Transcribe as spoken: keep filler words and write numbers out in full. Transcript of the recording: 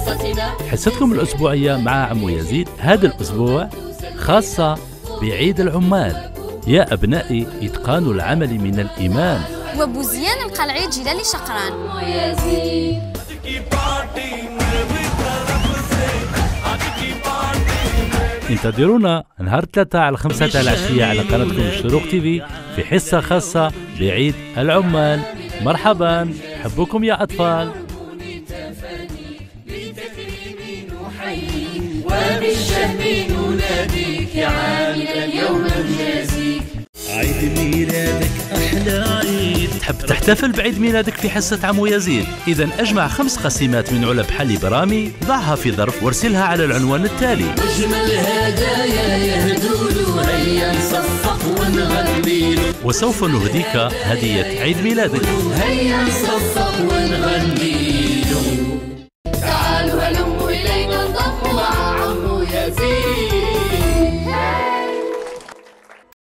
حصتكم الأسبوعية مع عمو يزيد هذا الأسبوع خاصة بعيد العمال. يا أبنائي إتقان العمل من الإيمان. وبوزيان القلعي جلالي شقران. انتظرونا نهار ثلاثة على خمسة العشية على قناتكم الشروق تيفي في حصة خاصة بعيد العمال. مرحبا، حبكم يا أطفال. وبالشهم نناديك يا عامل اليوم نجازيك. عيد ميلادك أحلى عيد. تحب تحتفل بعيد ميلادك في حصة عمو يزيد؟ إذا أجمع خمس قسيمات من علب حلي برامي، ضعها في ظرف وارسلها على العنوان التالي. واجمل هدايا يهدولو هيا نصفق ونغني له. وسوف نهديك هدية عيد ميلادك. هيا نصفق ونغني